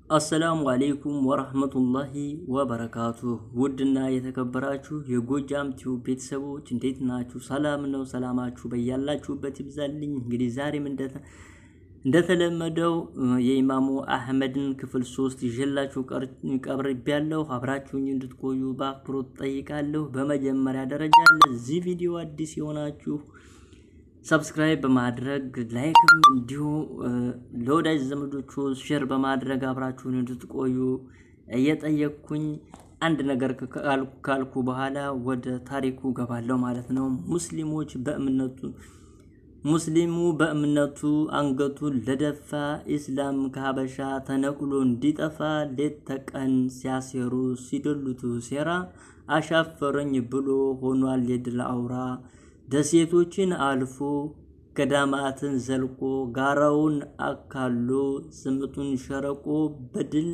አሰላሙ አለይኩም ወራህመቱላሂ ወበረካቱ። ውድና የተከበራችሁ የጎጃም ቲዩብ ቤተሰቦች እንዴት ናችሁ? ሰላም ነው? ሰላማችሁ በያላችሁበት ይብዛልኝ። እንግዲህ ዛሬም እንደተለመደው የኢማሙ አህመድን ክፍል 3 ይዤላችሁ ቀርቤያለሁ። አብራችሁኝ እንድትቆዩ በአክብሮት ጠይቃለሁ። በመጀመሪያ ደረጃ ለዚህ ቪዲዮ አዲስ የሆናችሁ ሰብስክራይብ በማድረግ ላይክም እንዲሁ ለወዳጅ ዘመዶቹ ሼር በማድረግ አብራችሁን እንድትቆዩ እየጠየቅኩኝ አንድ ነገር ካልኩ በኋላ ወደ ታሪኩ ገባለሁ ማለት ነው። ሙስሊሙ በእምነቱ አንገቱን ለደፋ ኢስላም ከሀበሻ ተነቅሎ እንዲጠፋ ሌት ተቀን ሲያሴሩ ሲደሉት ሴራ አሻፈረኝ ብሎ ሆኗል የድል አውራ። ደሴቶችን አልፎ ገዳማትን ዘልቆ ጋራውን አካሎ ስምጡን ሸረቆ በድል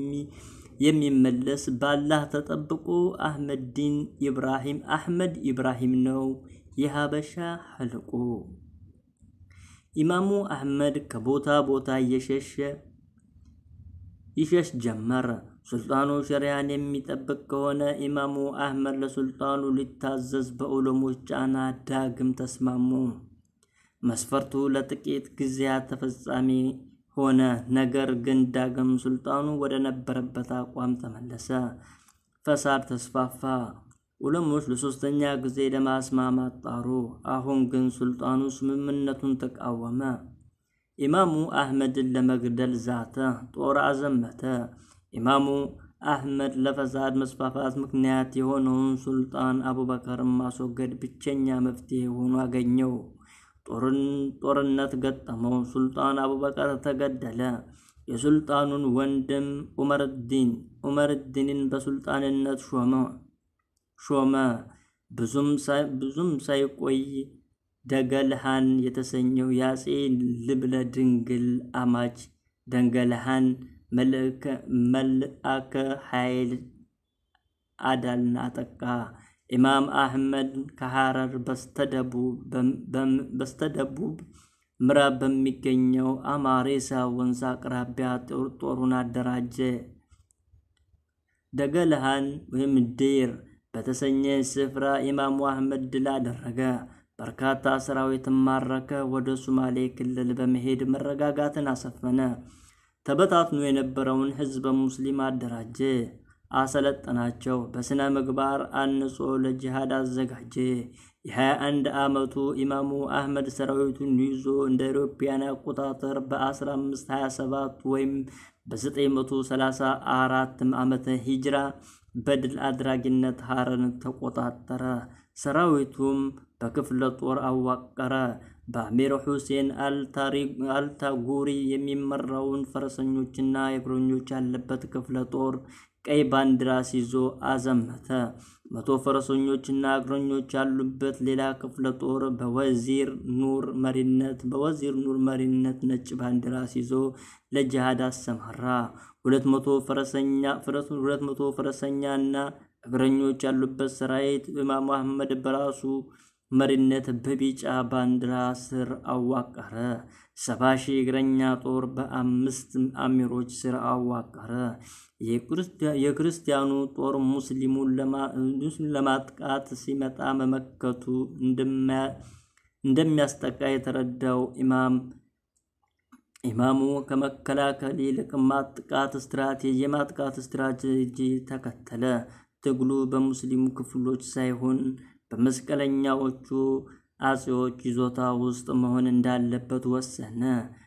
የሚመለስ ባላህ ተጠብቆ አህመድ ኢብራሂም ነው የሀበሻ ሐልቆ። ኢማሙ አህመድ ከቦታ ቦታ ይሸሽ ጀመር። ሱልጣኑ ሸሪያን የሚጠብቅ ከሆነ ኢማሙ አህመድ ለሱልጣኑ ሊታዘዝ በዑለሞች ጫና ዳግም ተስማሙ። መስፈርቱ ለጥቂት ጊዜያት ተፈጻሚ ሆነ። ነገር ግን ዳግም ሱልጣኑ ወደ ነበረበት አቋም ተመለሰ። ፈሳድ ተስፋፋ። ዑለሞች ለሶስተኛ ጊዜ ለማስማማት ጣሩ። አሁን ግን ሱልጣኑ ስምምነቱን ተቃወመ። ኢማሙ አህመድን ለመግደል ዛተ፣ ጦር አዘመተ። ኢማሙ አህመድ ለፈሳድ መስፋፋት ምክንያት የሆነውን ሱልጣን አቡበከርን ማስወገድ ብቸኛ መፍትሄ ሆኖ አገኘው። ጦርነት ገጠመው። ሱልጣን አቡበከር ተገደለ። የሱልጣኑን ወንድም ዑመርዲንን በሱልጣንነት ሾመ። ብዙም ሳይቆይ ደገልሃን የተሰኘው የአጼ ልብነ ድንግል አማች ደንገልሃን መልአከ ኃይል አዳልን አጠቃ። ኢማም አህመድ ከሐረር በስተደቡብ ምዕራብ በሚገኘው አማሬሳ ወንዝ አቅራቢያ ጦሩን አደራጀ። ደገልሃን ወይም ዴር በተሰኘ ስፍራ ኢማሙ አህመድ ድል አደረገ። በርካታ ሰራዊትን ማረከ። ወደ ሶማሌ ክልል በመሄድ መረጋጋትን አሰፈነ። ተበታትኖ የነበረውን ህዝበ ሙስሊም አደራጀ፣ አሰለጠናቸው። በስነ ምግባር አንጾ ለጂሃድ አዘጋጀ። የ21 ዓመቱ ኢማሙ አህመድ ሰራዊቱን ይዞ እንደ አውሮፓውያን አቆጣጠር በ1527 ወይም በ934 ዓመተ ሂጅራ በድል አድራጊነት ሐረርን ተቆጣጠረ። ሰራዊቱም በክፍለ ጦር አዋቀረ። በአሚር ሁሴን አልታጉሪ የሚመራውን ፈረሰኞችና እግረኞች ያለበት ክፍለ ጦር ቀይ ባንዲራ ይዞ አዘመተ። 100 ፈረሰኞችና እግረኞች ያሉበት ሌላ ክፍለ ጦር በወዚር ኑር መሪነት ነጭ ባንዲራ ይዞ ለጂሃድ አሰማራ። 200 ፈረሰኛና እግረኞች ያሉበት ሰራዊት ኢማሙ አህመድ በራሱ መሪነት በቢጫ ባንዲራ ስር አዋቀረ። 70 ሺህ እግረኛ ጦር በ5 አሚሮች ስር አዋቀረ። የክርስቲያኑ ጦር ሙስሊሙን ለማጥቃት ሲመጣ መመከቱ እንደሚያስጠቃ የተረዳው ኢማሙ ከመከላከል ይልቅ የማጥቃት ስትራቴጂ ተከተለ። ትግሉ በሙስሊሙ ክፍሎች ሳይሆን በመስቀለኛዎቹ አጼዎች ይዞታ ውስጥ መሆን እንዳለበት ወሰነ።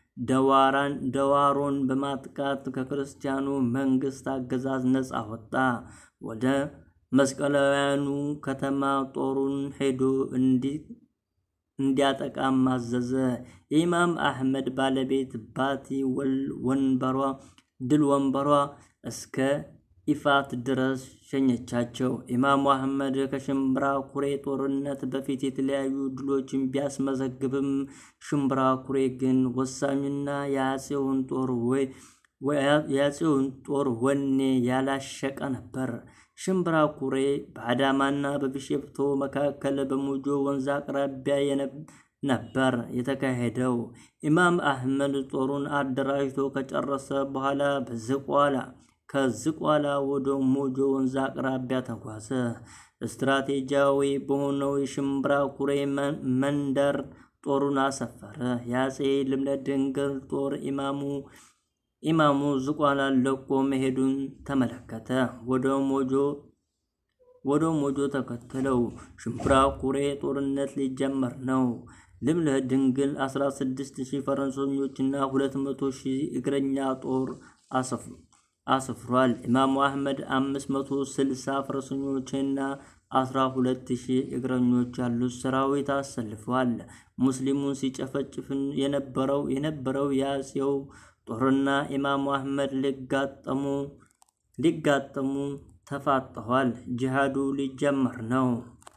ደዋሮን በማጥቃት ከክርስቲያኑ መንግስት አገዛዝ ነፃ ወጣ። ወደ መስቀላውያኑ ከተማ ጦሩን ሄዶ እንዲያጠቃም አዘዘ። የኢማም አህመድ ባለቤት ባቲ ድል ወንበሯ እስከ ኢፋት ድረስ ሸኘቻቸው። ኢማሙ አህመድ ከሽምብራ ኩሬ ጦርነት በፊት የተለያዩ ድሎችን ቢያስመዘግብም ሽምብራ ኩሬ ግን ወሳኙና የአጼውን ጦር ወኔ ያላሸቀ ነበር። ሽምብራ ኩሬ በአዳማና በቢሾፍቱ መካከል በሞጆ ወንዝ አቅራቢያ ነበር የተካሄደው። ኢማም አህመድ ጦሩን አደራጅቶ ከጨረሰ በኋላ ከዝቋላ ወደ ሞጆ ወንዝ አቅራቢያ ተጓዘ። ስትራቴጂያዊ በሆነው የሽምብራ ኩሬ መንደር ጦሩን አሰፈረ። የአፄ ልብነ ድንግል ጦር ኢማሙ ዝቋላን ለቆ መሄዱን ተመለከተ። ወደ ሞጆ ተከተለው። ሽምብራ ኩሬ ጦርነት ሊጀመር ነው። ልብነ ድንግል 16,000 ፈረሰኞችና 200,000 እግረኛ ጦር አስፍሯል። ኢማሙ አህመድ 560 ፈረሰኞችና 12,000 እግረኞች ያሉት ሰራዊት አሰልፏል። ሙስሊሙን ሲጨፈጭፍ የነበረው የአፄው ጦርና ኢማሙ አህመድ ሊጋጠሙ ተፋጠዋል። ጂሃዱ ሊጀመር ነው።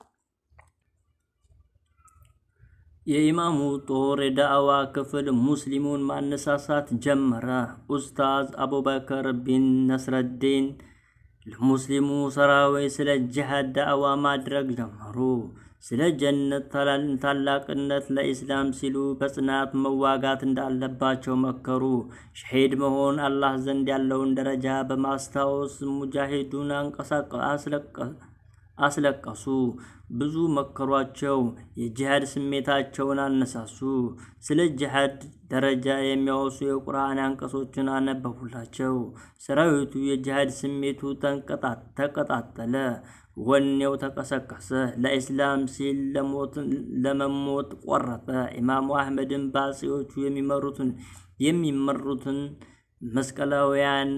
የኢማሙ ጦር የዳዕዋ ክፍል ሙስሊሙን ማነሳሳት ጀመረ። ኡስታዝ አቡበከር ቢን ነስረዲን ለሙስሊሙ ሰራዊት ስለ ጂሃድ ዳዕዋ ማድረግ ጀመሩ። ስለ ጀነት ታላቅነት ለኢስላም ሲሉ በጽናት መዋጋት እንዳለባቸው መከሩ። ሸሂድ መሆን አላህ ዘንድ ያለውን ደረጃ በማስታወስ ሙጃሂዱን አስለቀሱ። ብዙ መከሯቸው። የጂሃድ ስሜታቸውን አነሳሱ። ስለ ጂሃድ ደረጃ የሚያወሱ የቁርአን አንቀጾችን አነበቡላቸው። ሰራዊቱ የጂሃድ ስሜቱ ተቀጣጠለ። ወኔው ተቀሰቀሰ። ለኢስላም ሲል ለመሞት ቆረጠ። ኢማሙ አህመድን በአፄዎቹ የሚመሩትን መስቀላውያን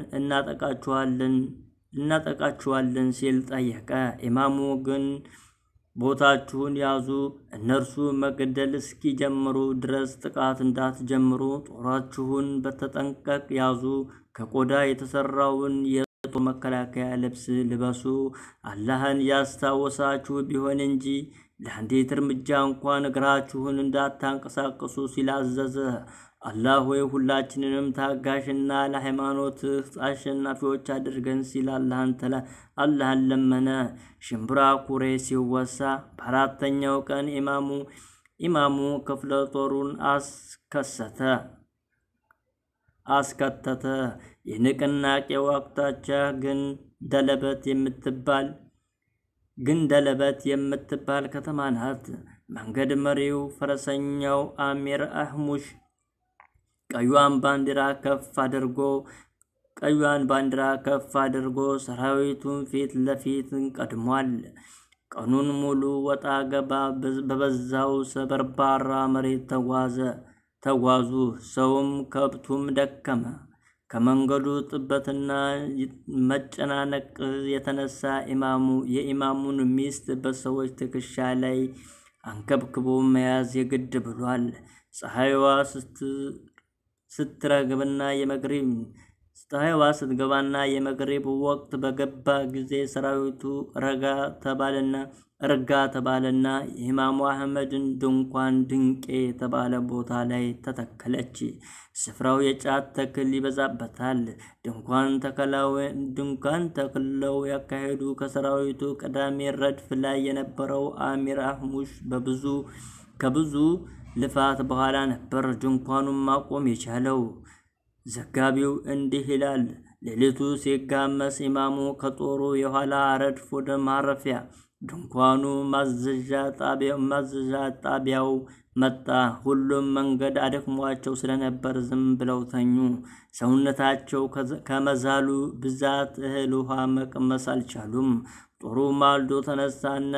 እናጠቃችኋለን ሲል ጠየቀ። ኢማሙ ግን ቦታችሁን ያዙ፣ እነርሱ መግደል እስኪጀምሩ ድረስ ጥቃት እንዳትጀምሩ፣ ጦራችሁን በተጠንቀቅ ያዙ፣ ከቆዳ የተሰራውን የጦር መከላከያ ልብስ ልበሱ፣ አላህን ያስታወሳችሁ ቢሆን እንጂ ለአንዲት እርምጃ እንኳን እግራችሁን እንዳታንቀሳቀሱ ሲል አዘዘ። አላህ ሆይ ሁላችንንም ታጋሽና ለሃይማኖትህ አሸናፊዎች አድርገን ሲል አላህን ለመነ። ሽምብራ ኩሬ ሲወሳ በአራተኛው ቀን ኢማሙ ክፍለ ጦሩን አስከተተ። የንቅናቄው አቅጣጫ ግን ደለበት የምትባል ከተማ ናት። መንገድ መሪው ፈረሰኛው አሚር አህሙሽ ቀዩን ባንዲራ ከፍ አድርጎ ሰራዊቱን ፊት ለፊት ቀድሟል። ቀኑን ሙሉ ወጣ ገባ በበዛው ሰበርባራ መሬት ተጓዙ። ሰውም ከብቱም ደከመ። ከመንገዱ ጥበትና መጨናነቅ የተነሳ የኢማሙን ሚስት በሰዎች ትከሻ ላይ አንከብክቦ መያዝ የግድ ብሏል። ፀሐይዋ ስትገባና የመግሪብ ወቅት በገባ ጊዜ ሰራዊቱ እርጋ ተባለና የኢማሙ አህመድን ድንኳን ድንቄ የተባለ ቦታ ላይ ተተከለች። ስፍራው የጫት ተክል ይበዛበታል። ድንኳን ተክለው ያካሄዱ ከሰራዊቱ ቀዳሚ ረድፍ ላይ የነበረው አሚር አህሙሽ ከብዙ ልፋት በኋላ ነበር ድንኳኑን ማቆም የቻለው። ዘጋቢው እንዲህ ይላል። ሌሊቱ ሲጋመስ ኢማሙ ከጦሩ የኋላ ረድፍ ወደ ማረፊያ ድንኳኑ ማዘዣ ጣቢያው መጣ። ሁሉም መንገድ አደክሟቸው ስለነበር ዝም ብለው ተኙ። ሰውነታቸው ከመዛሉ ብዛት እህል ውሃ መቅመስ አልቻሉም። ጦሩ ማልዶ ተነሳና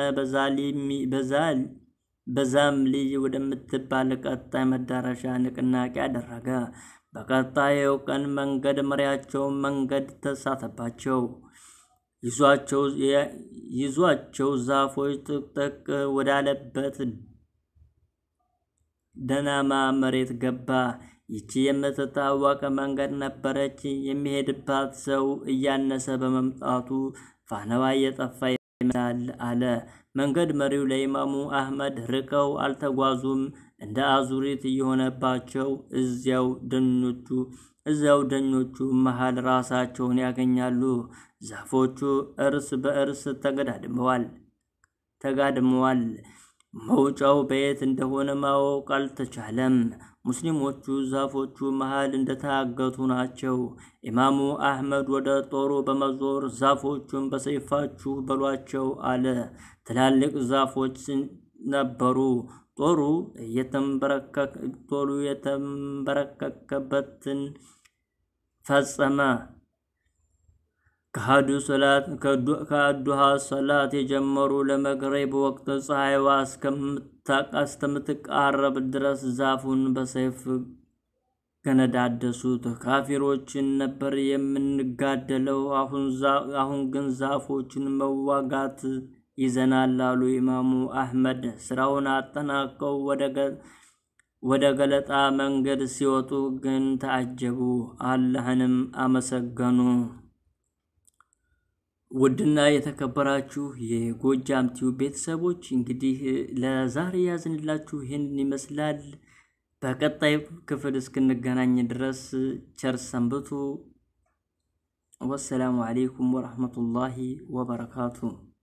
በዛምሊ ወደምትባል ቀጣይ መዳረሻ ንቅናቄ አደረገ። በቀጣዩ ቀን መንገድ መሪያቸው መንገድ ተሳተባቸው። ይዟቸው ዛፎች ጥቅጥቅ ወዳለበት ደናማ መሬት ገባ። ይቺ የምትታወቅ መንገድ ነበረች። የሚሄድባት ሰው እያነሰ በመምጣቱ ፋናዋ እየጠፋ ይመስላል አለ። መንገድ መሪው ለኢማሙ አህመድ ርቀው አልተጓዙም። እንደ አዙሪት እየሆነባቸው እዚያው ደኖቹ መሃል ራሳቸውን ያገኛሉ። ዛፎቹ እርስ በእርስ ተጋድመዋል። መውጫው በየት እንደሆነ ማወቅ አልተቻለም። ሙስሊሞቹ ዛፎቹ መሃል እንደታገቱ ናቸው። ኢማሙ አህመድ ወደ ጦሩ በመዞር ዛፎቹን በሰይፋችሁ በሏቸው አለ። ትላልቅ ዛፎች ነበሩ። ጦሩ የተንበረከከበትን ፈጸመ። ከአዱሃ ሰላት የጀመሩ ለመግሪብ ወቅት ፀሐይዋ እስከምትቃረብ ድረስ ዛፉን በሰይፍ ገነዳደሱት። ካፊሮችን ነበር የምንጋደለው፣ አሁን ግን ዛፎችን መዋጋት ይዘናል አሉ ኢማሙ አህመድ። ስራውን አጠናቀው ወደ ገለጣ መንገድ ሲወጡ ግን ተዓጀቡ፣ አላህንም አመሰገኑ። ውድና የተከበራችሁ የጎጃም ቲዩብ ቤተሰቦች እንግዲህ ለዛሬ ያዝንላችሁ ይህንን ይመስላል። በቀጣይ ክፍል እስክንገናኝ ድረስ ቸር ሰንብቱ። ወሰላሙ አለይኩም ወራህመቱላሂ ወበረካቱ።